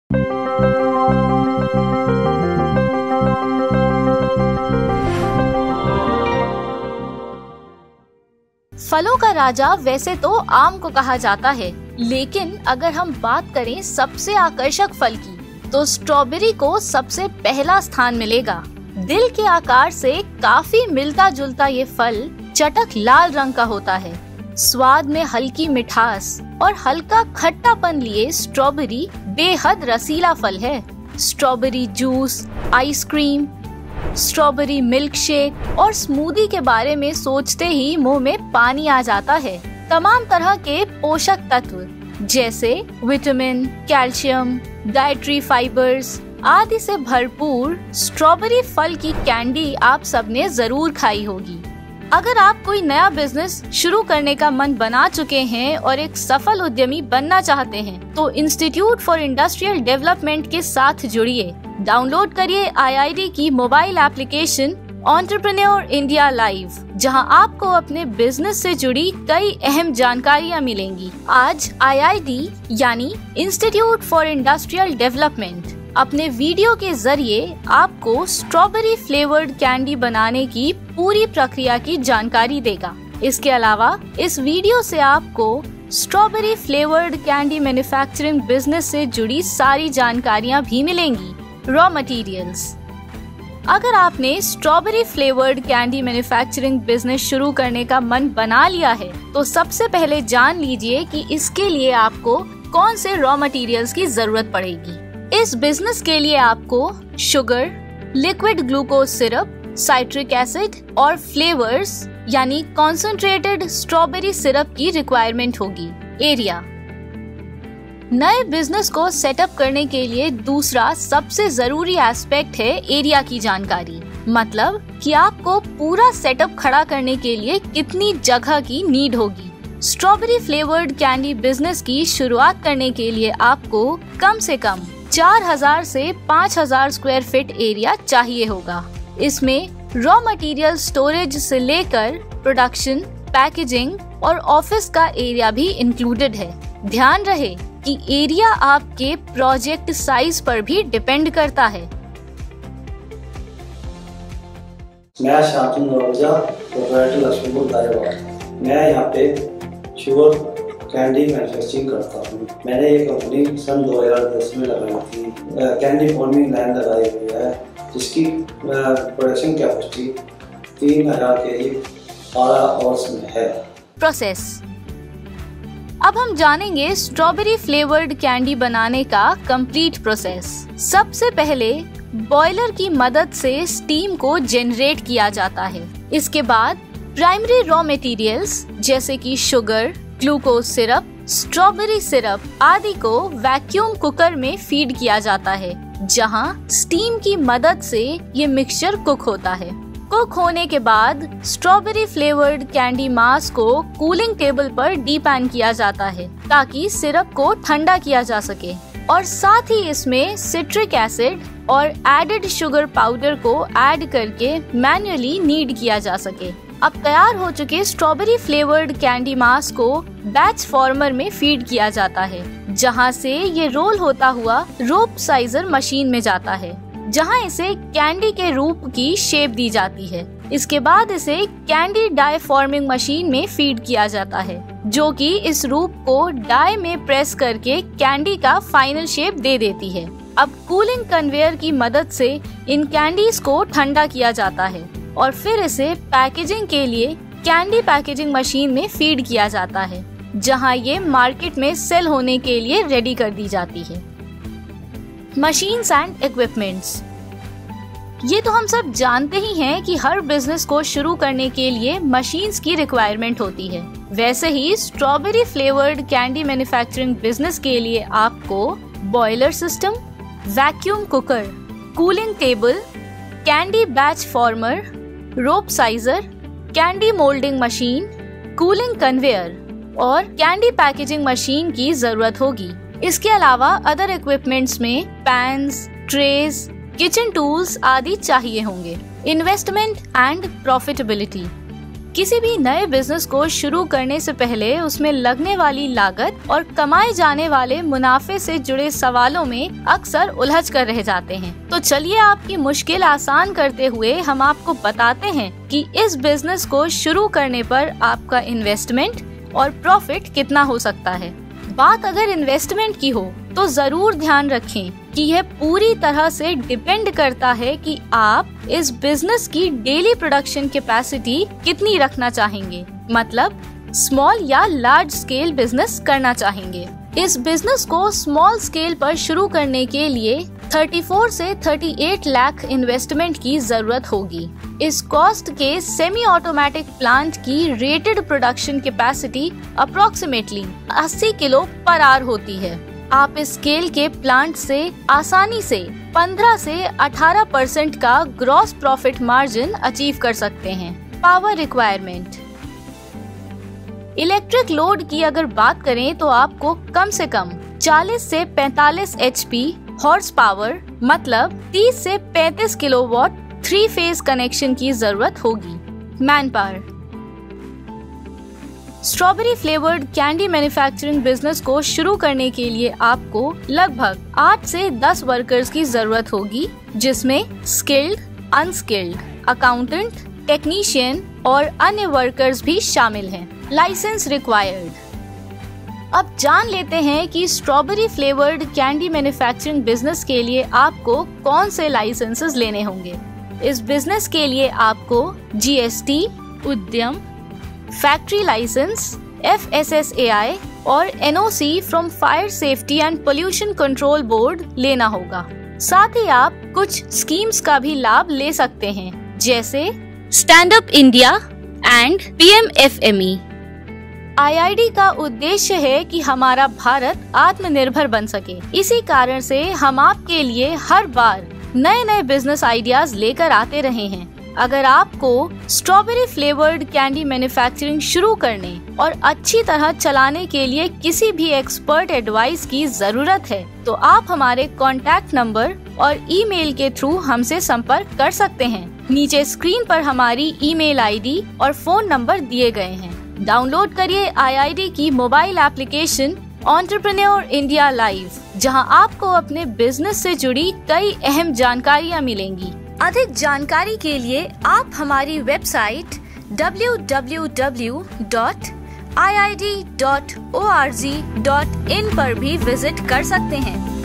फलों का राजा वैसे तो आम को कहा जाता है, लेकिन अगर हम बात करें सबसे आकर्षक फल की, तो स्ट्रॉबेरी को सबसे पहला स्थान मिलेगा। दिल के आकार से काफी मिलता जुलता ये फल चटक लाल रंग का होता है। स्वाद में हल्की मिठास और हल्का खट्टापन लिए स्ट्रॉबेरी बेहद रसीला फल है। Strawberry juice, ice cream, strawberry milk shake और स्मूदी के बारे में सोचते ही मुंह में पानी आ जाता है। तमाम तरह के पोषक तत्व जैसे विटामिन, कैल्शियम, डाइटरी फाइबर्स आदि से भरपूर स्ट्रॉबेरी फल की कैंडी आप सबने जरूर खाई होगी। अगर आप कोई नया बिजनेस शुरू करने का मन बना चुके हैं और एक सफल उद्यमी बनना चाहते हैं, तो इंस्टीट्यूट फॉर इंडस्ट्रियल डेवलपमेंट के साथ जुड़िए। डाउनलोड करिए IID की mobile application entrepreneur India live, जहां आपको अपने बिजनेस से जुड़ी कई अहम जानकारियां मिलेंगी। आज IID यानी इंस्टीट्यूट फॉर इंडस्ट्रियल डेवलपमेंट अपने वीडियो के जरिए आपको स्ट्रॉबेरी फ्लेवर्ड कैंडी बनाने की पूरी प्रक्रिया की जानकारी देगा। इसके अलावा इस वीडियो से आपको strawberry flavoured candy manufacturing business से जुड़ी सारी जानकारियां भी मिलेंगी। Raw materials. अगर आपने strawberry flavoured candy manufacturing business शुरू करने का मन बना लिया है, तो सबसे पहले जान लीजिए कि इसके लिए आपको कौन से रॉ मटेरियल्स की जरूरत पड़ेगी। इस बिजनेस के लिए आपको sugar, liquid glucose syrup, citric acid और फ्लेवर्स यानी कॉन्सेंट्रेटेड स्ट्रॉबेरी सिरप की रिक्वायरमेंट होगी। एरिया। नए बिजनेस को सेटअप करने के लिए दूसरा सबसे जरूरी एस्पेक्ट है एरिया की जानकारी। मतलब कि आपको पूरा सेटअप खड़ा करने के लिए कितनी जगह की नीड होगी। स्ट्रॉबेरी फ्लेवर्ड कैंडी बिजनेस की शुरुआत करने के लिए आपको कम से कम 4000 से 5000 स्क्वायर फीट एरिया चाहिए होगा। इसमें रॉ मटेरियल स्टोरेज से लेकर प्रोडक्शन, पैकेजिंग और ऑफिस का एरिया भी इंक्लूडेड है। ध्यान रहे कि एरिया आपके प्रोजेक्ट साइज पर भी डिपेंड करता है। मैं शांतनु रोजा, प्रोप्राइटर लक्ष्मीपुर दारेवाड़। मैं यहाँ पे शुगर कैंडी मैन्युफैक्चरिंग करता हूँ। मैंने ये कंपनी सन 2010 में लगाई थी। कैंडी फॉर्मिंग लाइन लगाई हुई है, जिसकी प्रोडक्शन कैपेसिटी 3000 केजी 12 आवर्स में है। प्रोसेस। अब हम जानेंगे स्ट्रॉबेरी फ्लेवर्ड कैंडी बनाने का कंप्लीट प्रोसेस। सबसे पहले बॉयलर की मदद से स्टीम को जनरेट किया जाता है। इसके बाद प्राइमरी रॉ मटेरियल्स जैसे कि sugar, glucose syrup, strawberry syrup आदि को वैक्यूम कुकर में फीड किया जाता है, जहां स्टीम की मदद से ये मिक्सचर कुक होता है। कुक होने के बाद स्ट्रॉबेरी फ्लेवर्ड कैंडी मास को कूलिंग टेबल पर डीपैन किया जाता है, ताकि सिरप को ठंडा किया जा सके और साथ ही इसमें सिट्रिक एसिड और एडेड शुगर पाउडर को ऐड करके मैन्युअली नीड किया जा सके। अब तैयार हो चुके स्ट्रॉबेरी फ्लेवर्ड कैंडी मास को बैच फॉर्मर में फीड किया जाता है, जहां से ये रोल होता हुआ रोप साइजर मशीन में जाता है, जहां इसे कैंडी के रूप की शेप दी जाती है। इसके बाद इसे कैंडी डाई फॉर्मिंग मशीन में फीड किया जाता है, जो कि इस रूप को डाई में प्रेस करके कैंडी का फाइनल शेप दे देती है। अब कूलिंग कन्वेयर की मदद से इन कैंडीज को ठंडा किया जाता है और फिर इसे पैकेजिंग के लिए कैंडी पैकेजिंग मशीन में फीड किया जाता है, जहां ये मार्केट में सेल होने के लिए रेडी कर दी जाती है। Machines and equipments. ये तो हम सब जानते ही हैं कि हर बिजनेस को शुरू करने के लिए मशीन्स की रिक्वायरमेंट होती है। वैसे ही strawberry flavoured candy manufacturing business के लिए आपको boiler system, vacuum cooker, cooling table, candy batch former, rope sizer, candy moulding machine, cooling conveyor और कैंडी पैकेजिंग मशीन की जरूरत होगी। इसके अलावा अदर इक्विपमेंट्स में पैन्स, ट्रेज, किचन टूल्स आदि चाहिए होंगे। Investment and profitability. किसी भी नए बिजनेस को शुरू करने से पहले उसमें लगने वाली लागत और कमाए जाने वाले मुनाफे से जुड़े सवालों में अक्सर उलझ कर रह जाते हैं। तो चलिए आपकी मुश्किल आसान करते हुए हम आपको बताते हैं कि इस बिजनेस को शुरू करने पर आपका इन्वेस्टमेंट और प्रॉफिट कितना हो सकता है। बात अगर इन्वेस्टमेंट की हो तो जरूर ध्यान रखें कि यह पूरी तरह से डिपेंड करता है कि आप इस बिजनेस की डेली प्रोडक्शन कैपेसिटी कितनी रखना चाहेंगे, मतलब स्मॉल या लार्ज स्केल बिजनेस करना चाहेंगे। इस बिजनेस को स्मॉल स्केल पर शुरू करने के लिए 34 से 38 लाख इन्वेस्टमेंट की जरूरत होगी। इस कॉस्ट के सेमी ऑटोमेटिक प्लांट की rated production capacity approximately 80 kilo पर आवर होती है। आप इस स्केल के प्लांट से आसानी से 15 से 18% का ग्रॉस प्रॉफिट मार्जिन अचीव कर सकते हैं। पावर रिक्वायरमेंट, इलेक्ट्रिक लोड की अगर बात करें तो आपको कम से कम 40 से 45 HP हॉर्स पावर मतलब 30 से 35 किलोवाट 3 फेज कनेक्शन की जरूरत होगी। Man power, strawberry flavoured candy manufacturing business को शुरू करने के लिए आपको लगभग 8 से 10 वर्कर्स की जरूरत होगी, जिसमें स्किल्ड, अनस्किल्ड, अकाउंटेंट, टेक्नीशियन और अन्य वर्कर्स भी शामिल हैं। Licence required. अब जान लेते हैं कि strawberry flavoured candy manufacturing business के लिए आपको कौन से लाइसेंसेस लेने होंगे। इस बिजनेस के लिए आपको GST, Udyam, factory licence, FSSAI और NOC from fire safety and pollution control board लेना होगा। साथ ही आप कुछ स्कीम्स का भी लाभ ले सकते हैं, जैसे stand up India and PMFME। IID का उद्देश्य है कि हमारा भारत आत्मनिर्भर बन सके। इसी कारण से हम आपके लिए हर बार नए नए बिजनेस आइडियाज लेकर आते रहे हैं। अगर आपको स्ट्रॉबेरी फ्लेवर्ड कैंडी मैन्युफैक्चरिंग शुरू करने और अच्छी तरह चलाने के लिए किसी भी एक्सपर्ट एडवाइस की जरूरत है तो आप हमारे कॉन्टैक्ट नंबर और ईमेल के थ्रू हमसे संपर्क कर सकते हैं। नीचे स्क्रीन पर हमारी ईमेल ID और फोन नंबर दिए गए हैं। डाउनलोड करिए IID की mobile application entrepreneur India live, जहां आपको अपने बिजनेस से जुड़ी कई अहम जानकारियां मिलेंगी। अधिक जानकारी के लिए आप हमारी वेबसाइट www.iid.org.in पर भी विजिट कर सकते हैं।